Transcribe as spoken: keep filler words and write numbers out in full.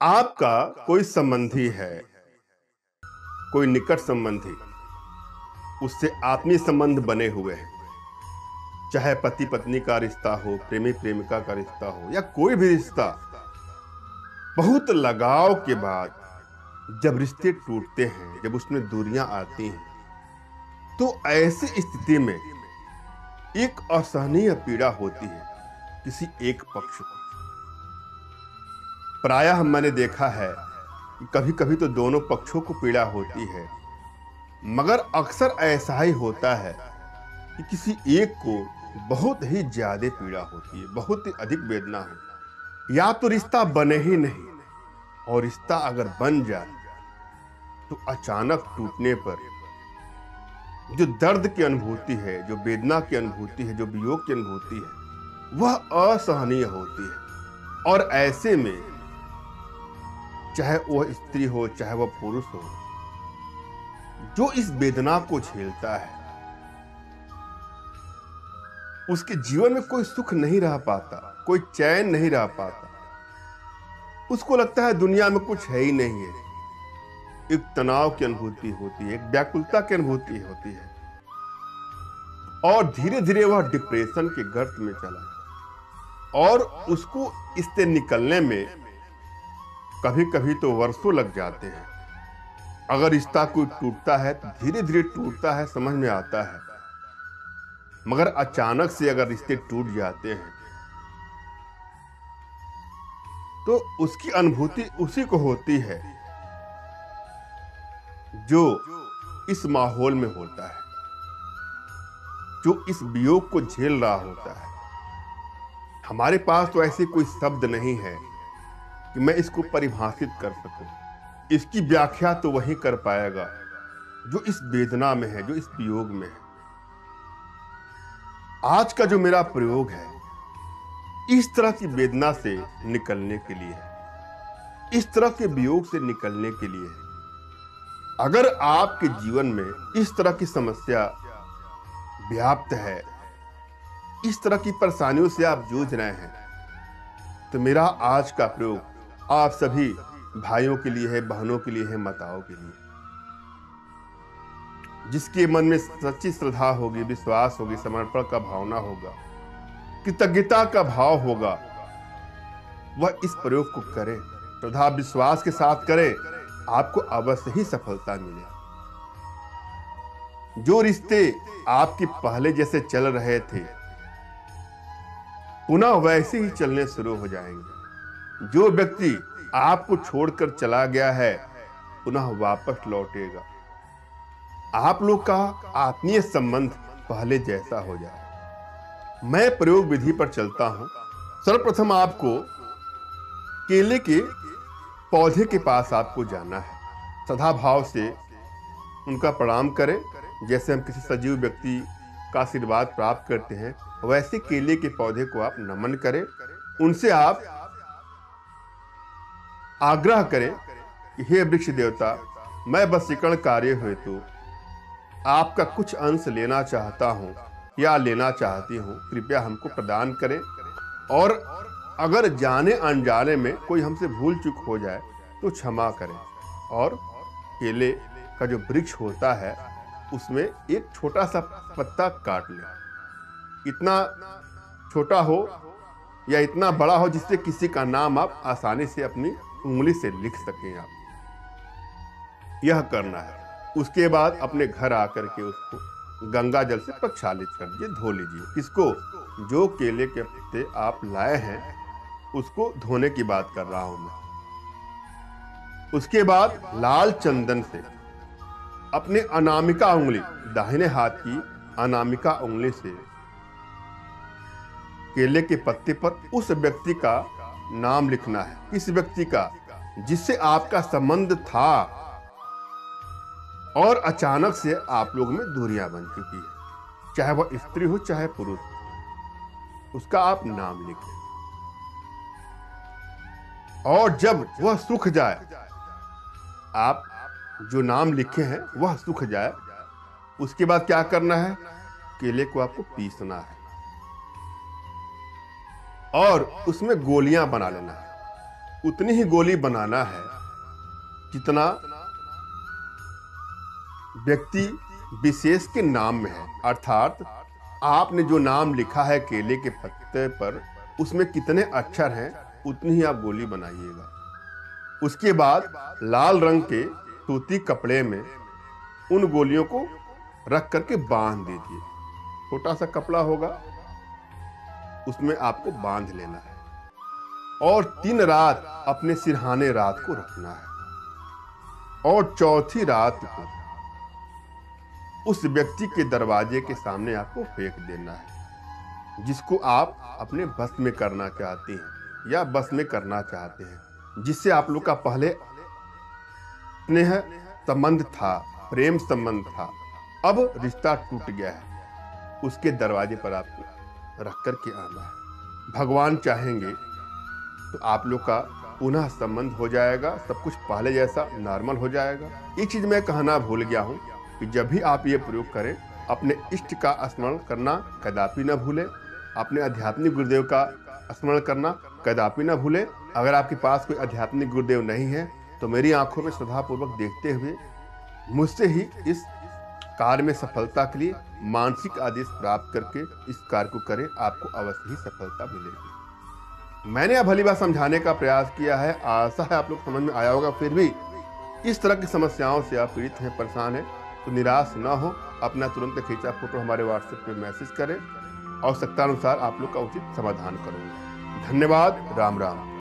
आपका कोई संबंधी है, कोई निकट संबंधी, उससे आत्मीय संबंध बने हुए हैं, चाहे पति पत्नी का रिश्ता हो, प्रेमी प्रेमिका का रिश्ता हो या कोई भी रिश्ता। बहुत लगाव के बाद जब रिश्ते टूटते हैं, जब उसमें दूरियां आती हैं, तो ऐसी स्थिति में एक असहनीय पीड़ा होती है किसी एक पक्ष को। प्रायः मैंने देखा है कि कभी कभी तो दोनों पक्षों को पीड़ा होती है, मगर अक्सर ऐसा ही होता है कि किसी एक को बहुत ही ज्यादा पीड़ा होती है, बहुत ही अधिक वेदना होती है। या तो रिश्ता बने ही नहीं, और रिश्ता अगर बन जाए तो अचानक टूटने पर जो दर्द की अनुभूति है, जो वेदना की अनुभूति है, जो वियोग की अनुभूति है, वह असहनीय होती है। और ऐसे में चाहे वह स्त्री हो, चाहे वह पुरुष हो, जो इस वेदना को झेलता है, उसके जीवन में कोई सुख नहीं रह पाता, कोई चैन नहीं रह पाता। उसको लगता है दुनिया में कुछ है ही नहीं है। एक तनाव की अनुभूति होती है, एक व्याकुलता की अनुभूति होती है, और धीरे धीरे वह डिप्रेशन के गर्त में चला जाता। और उसको इससे निकलने में कभी कभी तो वर्षों लग जाते हैं। अगर रिश्ता कोई टूटता है तो धीरे धीरे टूटता है, समझ में आता है। मगर अचानक से अगर रिश्ते टूट जाते हैं तो उसकी अनुभूति उसी को होती है जो इस माहौल में होता है, जो इस वियोग को झेल रहा होता है। हमारे पास तो ऐसे कोई शब्द नहीं है कि मैं इसको परिभाषित कर सकूं। इसकी व्याख्या तो वही कर पाएगा जो इस वेदना में है, जो इस वियोग में है। आज का जो मेरा प्रयोग है, इस तरह की वेदना से निकलने के लिए है, इस तरह के वियोग से निकलने के लिए है। अगर आपके जीवन में इस तरह की समस्या व्याप्त है, इस तरह की परेशानियों से आप जूझ रहे हैं, तो मेरा आज का प्रयोग आप सभी भाइयों के लिए है, बहनों के लिए है, माताओं के लिए। जिसके मन में सच्ची श्रद्धा होगी, विश्वास होगी, समर्पण का भावना होगा, कृतज्ञता का भाव होगा, वह इस प्रयोग को करे, श्रद्धा विश्वास के साथ करे, आपको अवश्य ही सफलता मिले। जो रिश्ते आपके पहले जैसे चल रहे थे, पुनः वैसे ही चलने शुरू हो जाएंगे। जो व्यक्ति आपको छोड़कर चला गया है, पुनः वापस लौटेगा। आप लोग का आत्मीय संबंध पहले जैसा हो जाए। मैं प्रयोग विधि पर चलता हूं। सर्वप्रथम आपको केले के पौधे के पास आपको जाना है। सदा भाव से उनका प्रणाम करें। जैसे हम किसी सजीव व्यक्ति का आशीर्वाद प्राप्त करते हैं, वैसे केले के पौधे को आप नमन करें। उनसे आप आग्रह करें कि हे वृक्ष देवता, मैं वशीकरण कार्य हेतु आपका कुछ अंश लेना चाहता हूं या लेना चाहती हूं, कृपया हमको प्रदान करें। और अगर जाने अनजाने में कोई हमसे भूल चूक हो जाए तो क्षमा करें। और केले का जो वृक्ष होता है, उसमें एक छोटा सा पत्ता काट लें। इतना छोटा हो या इतना बड़ा हो जिससे किसी का नाम आप आसानी से अपनी उंगली से लिख सकें। आप यह करना है। उसके बाद अपने घर आकर के उसको गंगा जल से प्रक्षालित कर दीजिए, धो लीजिए। किसको? जो केले के पत्ते आप लाए हैं, उसको धोने की बात कर रहा हूं मैं। उसके बाद लाल चंदन से अपने अनामिका उंगली, दाहिने हाथ की अनामिका उंगली से केले के पत्ते पर उस व्यक्ति का नाम लिखना है। इस व्यक्ति का जिससे आपका संबंध था और अचानक से आप लोगों में दूरियां बन चुकी है, चाहे वह स्त्री हो चाहे पुरुष, उसका आप नाम लिखें। और जब वह सूख जाए, आप जो नाम लिखे हैं वह सूख जाए, उसके बाद क्या करना है? केले को आपको पीसना है और उसमें गोलियां बना लेना है। उतनी ही गोली बनाना है जितना व्यक्ति विशेष के नाम में है। अर्थात आपने जो नाम लिखा है केले के पत्ते पर, उसमें कितने अक्षर हैं उतनी ही आप गोली बनाइएगा। उसके बाद लाल रंग के सूती कपड़े में उन गोलियों को रख करके बांध दीजिए। छोटा सा कपड़ा होगा, उसमें आपको बांध लेना है और तीन रात अपने सिरहाने रात को रखना है और चौथी रात को उस व्यक्ति के दरवाजे के सामने आपको फेंक देना है जिसको आप अपने बस में करना चाहते हैं या बस में करना चाहते हैं, जिससे आप लोग का पहले स्नेह संबंध था, प्रेम संबंध था, अब रिश्ता टूट गया है। उसके दरवाजे पर आपको रख कर के आना है। भगवान चाहेंगे तो आप लोग का पुनः संबंध हो जाएगा, सब कुछ पहले जैसा नॉर्मल हो जाएगा। एक चीज मैं कहना भूल गया हूँ कि जब भी आप ये प्रयोग करें, अपने इष्ट का स्मरण करना कदापि न भूलें। अपने आध्यात्मिक गुरुदेव का स्मरण करना कदापि न भूलें। अगर आपके पास कोई आध्यात्मिक गुरुदेव नहीं है तो मेरी आंखों में श्रद्धापूर्वक देखते हुए मुझसे ही इस कार्य में सफलता के लिए मानसिक आदेश प्राप्त करके इस कार्य को करें, आपको अवश्य ही सफलता मिलेगी। मैंने अब भली बार समझाने का प्रयास किया है, आशा है आप लोग समझ में आया होगा। फिर भी इस तरह की समस्याओं से आप पीड़ित हैं, परेशान हैं, तो निराश ना हो, अपना तुरंत खींचा फोटो हमारे व्हाट्सएप पे मैसेज करें, आवश्यकता अनुसार आप लोग का उचित समाधान करूंगा। धन्यवाद। राम राम।